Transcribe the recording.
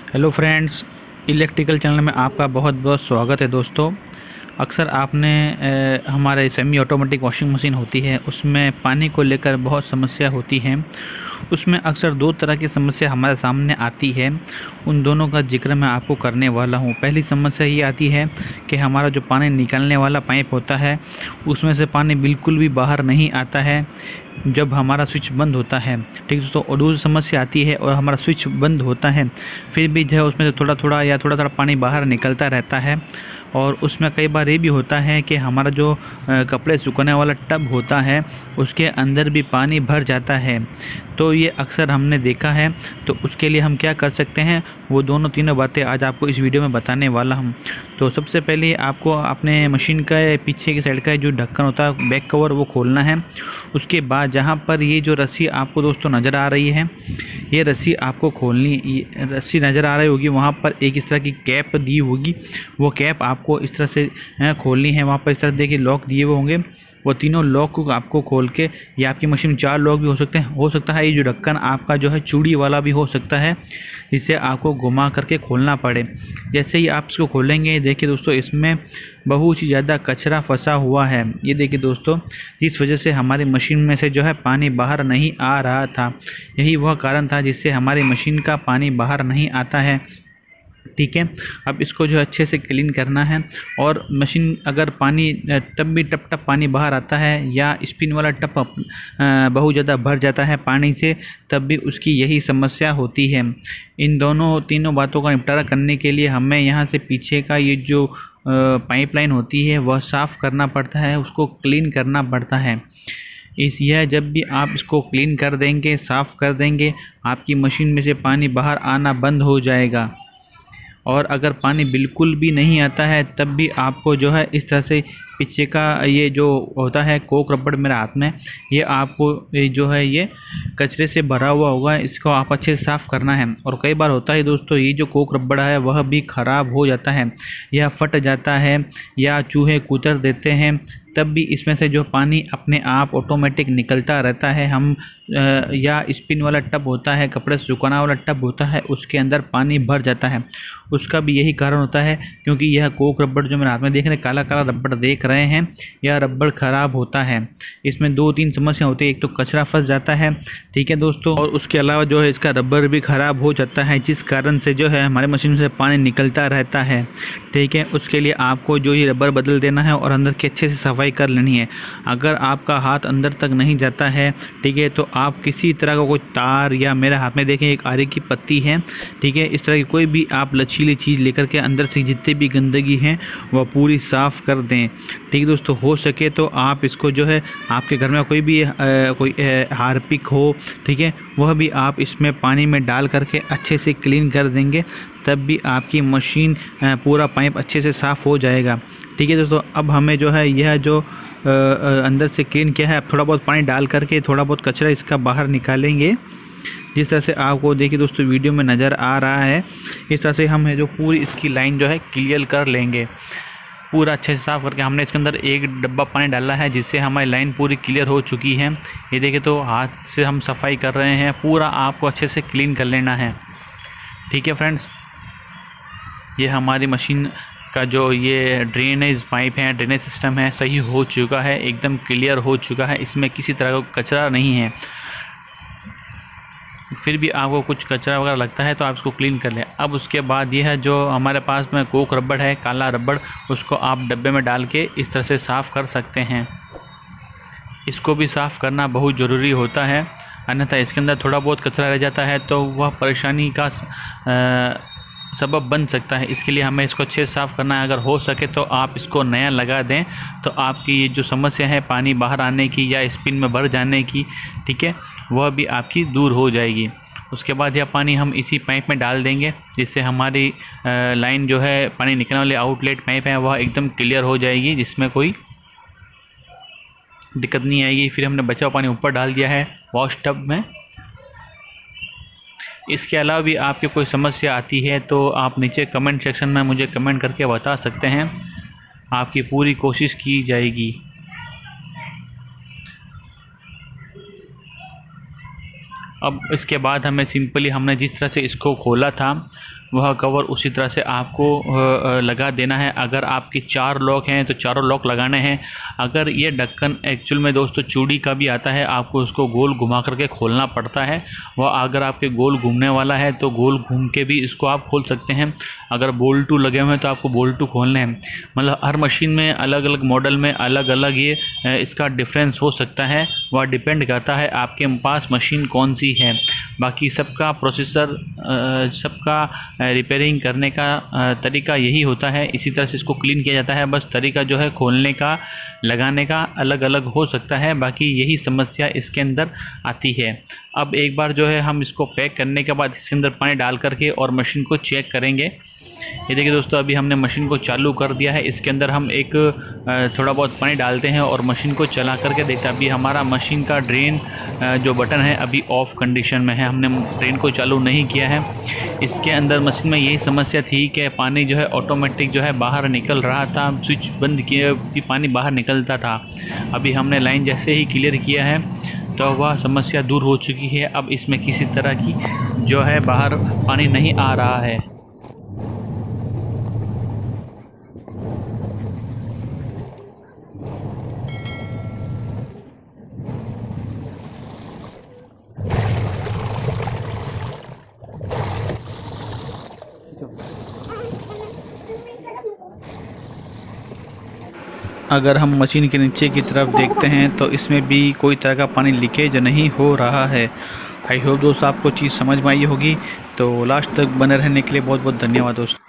Hello friends, electrical channel में आपका बहुत बहुत स्वागत है। दोस्तों, अक्सर आपने हमारे सेमी ऑटोमेटिक वॉशिंग मशीन होती है, उसमें पानी को लेकर बहुत समस्या होती है। उसमें अक्सर दो तरह की समस्या हमारे सामने आती है, उन दोनों का जिक्र मैं आपको करने वाला हूँ। पहली समस्या ये आती है कि हमारा जो पानी निकालने वाला पाइप होता है उसमें से पानी बिल्कुल भी बाहर नहीं आता है जब हमारा स्विच बंद होता है। ठीक है। तो और दूसरी समस्या आती है और हमारा स्विच बंद होता है, फिर भी जो है उसमें से थोड़ा थोड़ा पानी बाहर निकलता रहता है। और उसमें कई बार ये भी होता है कि हमारा जो कपड़े सुखाने वाला टब होता है उसके अंदर भी पानी भर जाता है। तो ये अक्सर हमने देखा है। तो उसके लिए हम क्या कर सकते हैं, वो दोनों तीनों बातें आज आपको इस वीडियो में बताने वाला हूँ। तो सबसे पहले आपको अपने मशीन का पीछे की साइड का जो ढक्कन होता है, बैक कवर, वो खोलना है। उसके बाद जहाँ पर ये जो रस्सी आपको दोस्तों नज़र आ रही है, ये रस्सी आपको खोलनी, रस्सी नज़र आ रही होगी, वहाँ पर एक इस तरह की कैप दी होगी। वो कैप आपको इस तरह से खोलनी है। वहाँ पर इस तरह देखिए लॉक दिए हुए होंगे, वो तीनों लॉक को आपको खोल के, या आपकी मशीन में 4 लॉक भी हो सकता है ये जो ढक्कन आपका जो है चूड़ी वाला भी हो सकता है, जिसे आपको घुमा करके खोलना पड़े। जैसे ही आप इसको खोलेंगे, देखिए दोस्तों, इसमें बहुत ही ज़्यादा कचरा फंसा हुआ है। ये देखिए दोस्तों, इस वजह से हमारी मशीन में से जो है पानी बाहर नहीं आ रहा था। यही वह कारण था जिससे हमारी मशीन का पानी बाहर नहीं आता है। ठीक है। अब इसको जो अच्छे से क्लीन करना है। और मशीन अगर पानी तब भी टप टप पानी बाहर आता है, या स्पिन वाला टप बहुत ज़्यादा भर जाता है पानी से, तब भी उसकी यही समस्या होती है। इन दोनों तीनों बातों का निपटारा करने के लिए हमें यहाँ से पीछे का ये जो पाइपलाइन होती है वह साफ़ करना पड़ता है, उसको क्लीन करना पड़ता है। यह जब भी आप इसको क्लीन कर देंगे, साफ़ कर देंगे, आपकी मशीन में से पानी बाहर आना बंद हो जाएगा। और अगर पानी बिल्कुल भी नहीं आता है, तब भी आपको जो है इस तरह से पीछे का ये जो होता है कोक रबड़ मेरे हाथ में, ये आपको जो है ये कचरे से भरा हुआ होगा, इसको आप अच्छे से साफ़ करना है। और कई बार होता है दोस्तों, ये जो कोक रबड़ है वह भी ख़राब हो जाता है, या फट जाता है, या चूहे कुतर देते हैं, तब भी इसमें से जो पानी अपने आप ऑटोमेटिक निकलता रहता है। हम या स्पिन वाला टब होता है, कपड़े सुखाना वाला टब होता है, उसके अंदर पानी भर जाता है। उसका भी यही कारण होता है, क्योंकि यह कोक रबड़ जो मेरे हाथ में देख रहे हैं, काला काला रबड़ देख रहे हैं, यह रबड़ ख़राब होता है। इसमें 2-3 समस्या होती है। एक तो कचरा फंस जाता है, ठीक है दोस्तों, और उसके अलावा जो है इसका रबड़ भी ख़राब हो जाता है, जिस कारण से जो है हमारे मशीन से पानी निकलता रहता है। ठीक है। उसके लिए आपको जो ये रबड़ बदल देना है और अंदर की अच्छे से सफाई कर लेनी है। अगर आपका हाथ अंदर तक नहीं जाता है, ठीक है, तो आप किसी तरह का कोई तार, या मेरे हाथ में देखें एक आरे की पत्ती है, ठीक है, इस तरह की कोई भी आप लचीली चीज़ लेकर के अंदर से जितनी भी गंदगी है वह पूरी साफ़ कर दें। ठीक है दोस्तों, हो सके तो आप इसको जो है आपके घर में कोई भी कोई हार्पिक हो, ठीक है, वह भी आप इसमें पानी में डाल करके अच्छे से क्लीन कर देंगे, तब भी आपकी मशीन पूरा पाइप अच्छे से साफ़ हो जाएगा। ठीक है दोस्तों, अब हमें जो है यह जो अंदर से क्लीन किया है, अब थोड़ा बहुत पानी डाल करके थोड़ा बहुत कचरा इसका बाहर निकालेंगे। जिस तरह से आपको देखिए दोस्तों वीडियो में नज़र आ रहा है, इस तरह से हम जो पूरी इसकी लाइन जो है क्लियर कर लेंगे। पूरा अच्छे से साफ़ करके हमने इसके अंदर एक डब्बा पानी डाला है, जिससे हमारी लाइन पूरी क्लियर हो चुकी है। ये देखिए, तो हाथ से हम सफाई कर रहे हैं, पूरा आपको अच्छे से क्लीन कर लेना है। ठीक है फ्रेंड्स, ये हमारी मशीन का जो ये ड्रेनेज पाइप है, ड्रेनेज सिस्टम है, सही हो चुका है, एकदम क्लियर हो चुका है, इसमें किसी तरह का कचरा नहीं है। फिर भी आपको कुछ कचरा वगैरह लगता है तो आप इसको क्लीन कर लें। अब उसके बाद ये है जो हमारे पास में कोक रबड़ है, काला रबड़, उसको आप डब्बे में डाल के इस तरह से साफ़ कर सकते हैं। इसको भी साफ़ करना बहुत ज़रूरी होता है, अन्यथा इसके अंदर थोड़ा बहुत कचरा रह जाता है तो वह परेशानी का सबब बन सकता है। इसके लिए हमें इसको अच्छे से साफ़ करना है। अगर हो सके तो आप इसको नया लगा दें, तो आपकी ये जो समस्या है पानी बाहर आने की या स्पिन में भर जाने की, ठीक है, वह भी आपकी दूर हो जाएगी। उसके बाद यह पानी हम इसी पाइप में डाल देंगे, जिससे हमारी लाइन जो है पानी निकलने वाली आउटलेट पाइप है वह एकदम क्लियर हो जाएगी, जिसमें कोई दिक्कत नहीं आएगी। फिर हमने बचा हुआ पानी ऊपर डाल दिया है वॉश टब में। इसके अलावा भी आपकी कोई समस्या आती है तो आप नीचे कमेंट सेक्शन में मुझे कमेंट करके बता सकते हैं, आपकी पूरी कोशिश की जाएगी। अब इसके बाद हमें सिंपली हमने जिस तरह से इसको खोला था वह कवर उसी तरह से आपको लगा देना है। अगर आपके 4 लॉक हैं तो चारों लॉक लगाने हैं। अगर ये ढक्कन एक्चुअल में दोस्तों चूड़ी का भी आता है, आपको उसको गोल घुमा करके खोलना पड़ता है। वह अगर आपके गोल घूमने वाला है तो गोल घूम के भी इसको आप खोल सकते हैं। अगर बोल्टू लगे हुए हैं तो आपको बोल्टू खोलने हैं। मतलब हर मशीन में अलग अलग मॉडल में अलग अलग ये इसका डिफरेंस हो सकता है। वह डिपेंड करता है आपके पास मशीन कौन सी है। बाकी सबका प्रोसेसर सबका रिपेयरिंग करने का तरीका यही होता है। इसी तरह से इसको क्लीन किया जाता है। बस तरीका जो है खोलने का लगाने का अलग अलग हो सकता है। बाकी यही समस्या इसके अंदर आती है। अब एक बार जो है हम इसको पैक करने के बाद इसके अंदर पानी डाल करके और मशीन को चेक करेंगे। ये देखिए दोस्तों, अभी हमने मशीन को चालू कर दिया है। इसके अंदर हम एक थोड़ा बहुत पानी डालते हैं और मशीन को चला करके देखते हैं। अभी हमारा मशीन का ड्रेन जो बटन है अभी ऑफ कंडीशन में है, हमने ड्रेन को चालू नहीं किया है। इसके अंदर मशीन में यही समस्या थी कि पानी जो है ऑटोमेटिक जो है बाहर निकल रहा था। स्विच बंद किए भी पानी बाहर निकलता था। अभी हमने लाइन जैसे ही क्लियर किया है तो वह समस्या दूर हो चुकी है। अब इसमें किसी तरह की जो है बाहर पानी नहीं आ रहा है। अगर हम मशीन के नीचे की तरफ देखते हैं तो इसमें भी कोई तरह का पानी लीकेज नहीं हो रहा है। आई होप दोस्तों आपको चीज़ समझ में आई होगी। तो लास्ट तक बने रहने के लिए बहुत बहुत धन्यवाद दोस्तों।